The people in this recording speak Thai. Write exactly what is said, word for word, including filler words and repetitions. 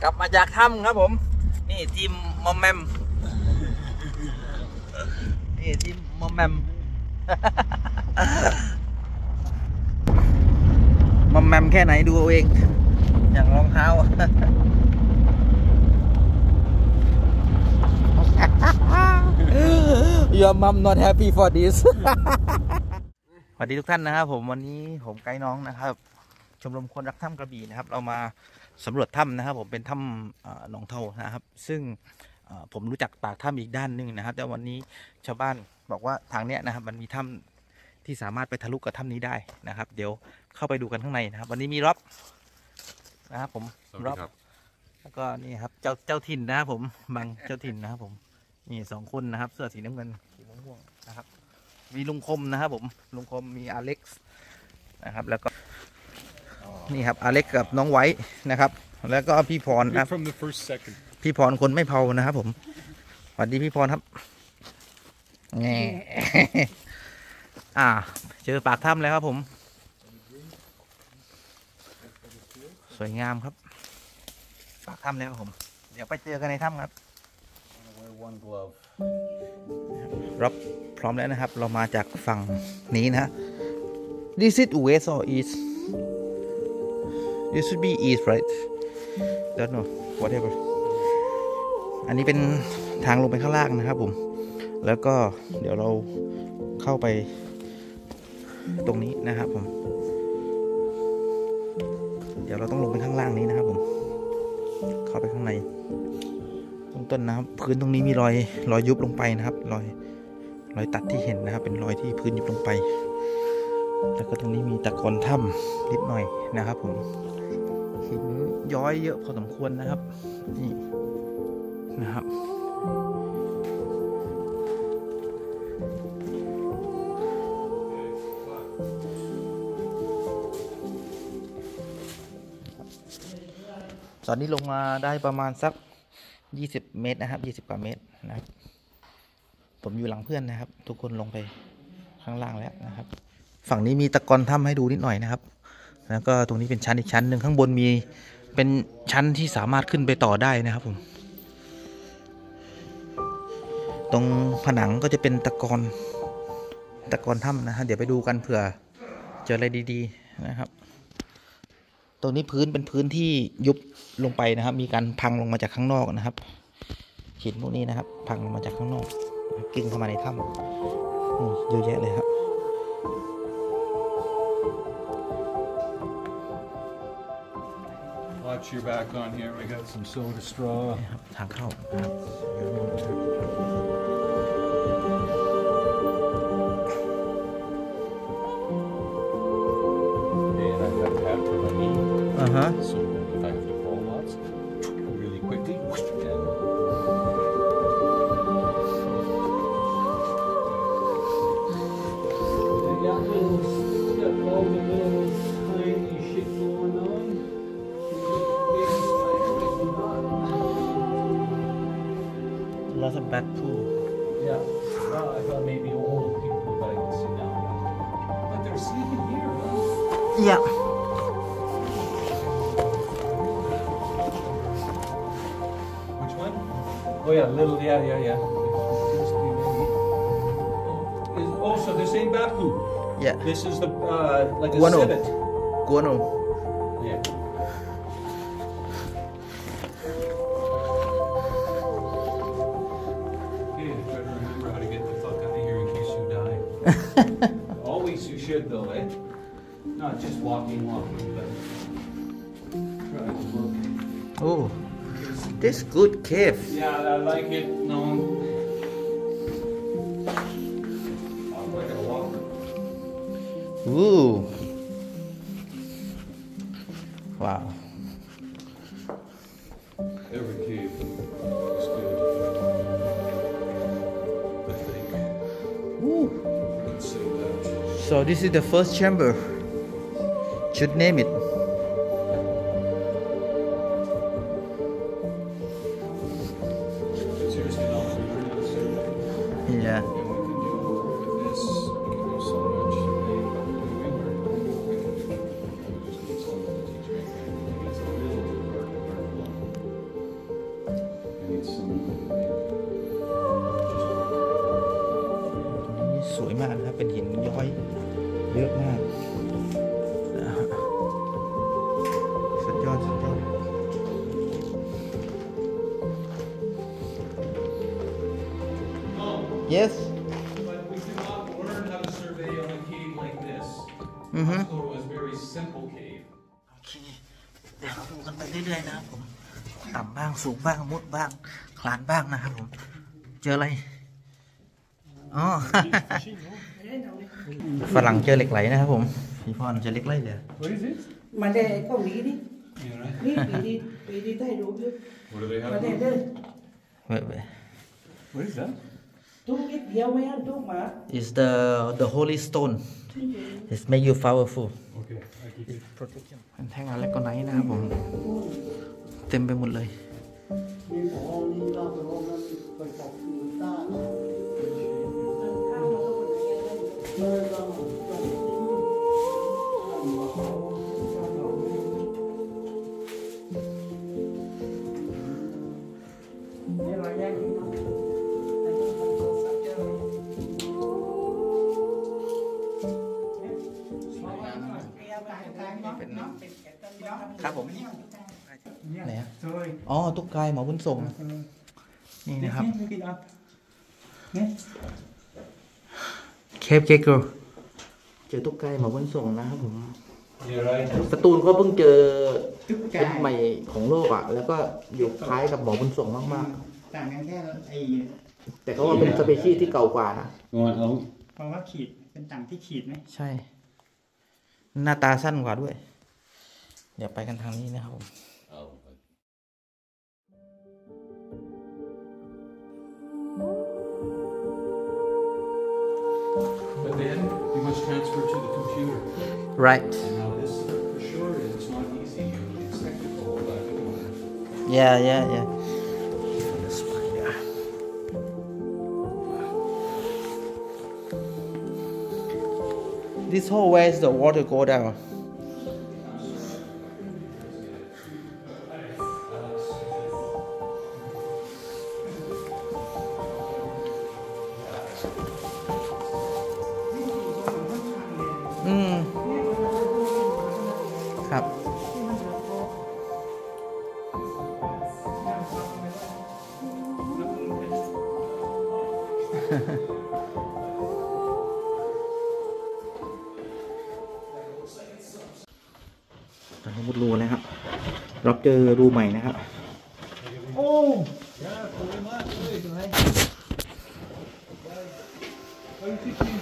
กลับมาจากถ้ำครับผมนี่ทีมมอมแมมนี่ทีมมอมแมมมอมแมมแค่ไหนดูเอาเองอย่างรองเท้า Your mom not happy for this สวัสดีทุกท่านนะครับผมวันนี้ผมไกด์น้องนะครับชมรมคนรักถ้ำกระบี่นะครับเรามาสำรวจถ้ำนะครับผมเป็นถ้ำหนองเทานะครับซึ่งผมรู้จักปากถ้ำอีกด้านหนึ่งนะครับแต่วันนี้ชาวบ้านบอกว่าทางเนี้ยนะครับมันมีถ้ำที่สามารถไปทะลุกับถ้ำนี้ได้นะครับเดี๋ยวเข้าไปดูกันข้างในนะครับวันนี้มีร็อบนะครับผมร็อบแล้วก็นี่ครับเจ้าเจ้าถิ่นนะครับผมบังเจ้าถิ่นนะครับผมนี่สองคนนะครับเสื้อสีน้ำเงินสีม่วงนะครับมีลุงคมนะครับผมลุงคมมีอเล็กซ์นะครับแล้วก็นี่ครับอเล็กกับน้องไว้นะครับแล้วก็พี่พรครับพี่พรคนไม่เผานะครับผมสวัสดีพี่พรครับแง่ อ่าเจอปากถ้ำแล้วครับผมสวยงามครับปากถ้ำแล้วครับผมเดี๋ยวไปเจอกันในถ้ำครับรับพร้อมแล้วนะครับเรามาจากฝั่งนี้นะ This is west or east This should be east right don't know whatever อันนี้เป็นทางลงไปข้างล่างนะครับผมแล้วก็เดี๋ยวเราเข้าไปตรงนี้นะครับผมเดี๋ยวเราต้องลงไปข้างล่างนี้นะครับผมเข้าไปข้างในต้นนะครับพื้นตรงนี้มีรอยรอยยุบลงไปนะครับรอยรอยตัดที่เห็นนะครับเป็นรอยที่พื้นยุบลงไปแล้วก็ตรงนี้มีตะกอนถ้ำนิดหน่อยนะครับผมหินย้อยเยอะพอสมควรนะครับนี่นะครับตอนนี้ลงมาได้ประมาณสักยี่สิบเมตรนะครับยี่สิบกว่าเมตรนะครับผมอยู่หลังเพื่อนนะครับทุกคนลงไปข้างล่างแล้วนะครับฝั่งนี้มีตะกอนถ้ำให้ดูนิดหน่อยนะครับแล้วก็ตรงนี้เป็นชั้นอีกชั้นหนึ่งข้างบนมีเป็นชั้นที่สามารถขึ้นไปต่อได้นะครับผมตรงผนังก็จะเป็นตะกอนตะกอนถ้ำนะฮะเดี๋ยวไปดูกันเผื่อเจออะไรดีๆนะครับตรงนี้พื้นเป็นพื้นที่ยุบลงไปนะครับมีการพังลงมาจากข้างนอกนะครับหินพวกนี้นะครับพังลงมาจากข้างนอกกิ้งเข้ามาในถ้ำเยอะแยะเลยครับ Watch your back on here. We got some soda straw. ทางเข้านะครับอ่าฮะ So if I have to crawl lots, really quickly, and they got little, got all the little tiny shit going on. Lots of bad poo. Yeah. Well, I thought maybe all the people, but I can see now. But they're sleeping here, huh? Yeah. Oh yeah, little, yeah, yeah, yeah. Is, oh, so this ain't Bapu. Yeah. This is the, uh, like a Guano. civet. Guano. Yeah. Okay, try to remember how to get the fuck out of here in case you die. Always you should though, eh? Not just walking, walking, but try to look. Oh. This good cave. Yeah, I like it. No. I'm not gonna walk. Ooh. Wow. Every cave is good. I think. Ooh. I can say that. So this is the first chamber. Should name it. Yeah. And we can do with this, we can do so much. Remember, we can just need someone to teach me. It's a little too hard to learn alone. get some. นี่สวยมากนะครับเป็นหินย้อยเยอะมากนะฮะสุดยอดสุดยอด Oh, yes but we cannot learn how to survey on a cave like this. อือฮึ Let's go to a very simple cave. โอเคเดี๋ยวเราดูกันไปเรื่อยๆนะครับผมต่ำบ้างสูงบ้างมุดบ้างคลานบ้างนะครับผมเจออะไรอ๋อ ฝรั่งเจอเหล็กไหลนะครับผมพี่พรเจอเหล็กไหลเลย What is it? มาได้เกาหลีนี่ You know, นี่ปีนี้ปีนี้ได้รู้ด้วย what do they มาได้ have? เด้อเว้ยเว้ย What is that? ทุกนิดเดียวไม่อันทุกหมา is the the holy stone it make you powerful Okay, I keep it. protection เป็นแท่งอะไรก็ไหนนะครับผมเต็มไปหมดเลยมีหมอนี่เราไปห้องนั้นไปปอกมือต้าไม่ต้องนี่เราแยกกันนะอันนี้มันโซซับเจอร์เป็นครับผมไหนอะอ๋อตุ๊กไก่หมอบุญส่งนี่นะครับเคปเกเกอร์เจอตุ๊กไก่หมอบุญส่งนะครับผม Yeah, right. สตูลก็เพิ่งเจอเป็นใหม่ของโลกอ่ะแล้วก็อยู่คล้ายกับหมอบุญส่งมากต่างกันแค่ไอ้ๆแต่เขาว่าเป็นสเปชีส์ที่เก่ากว่านะ You want out? เพราะว่าขีดเป็นต่างที่ขีดไหมใช่ หน้าตาสั้นกว่าด้วย เดี๋ยวไปกันทางนี้นะครับผม Oh. But then you must transfer to the computer. right And now this, for sure, is not easy. It's technical, but yeah yeah yeah the spider this hole where is the water go downอืมครับ ตอนนี้มุดรูแล้วครับ เราเจอรูใหม่นะครับ โอ้ yeah, pretty much.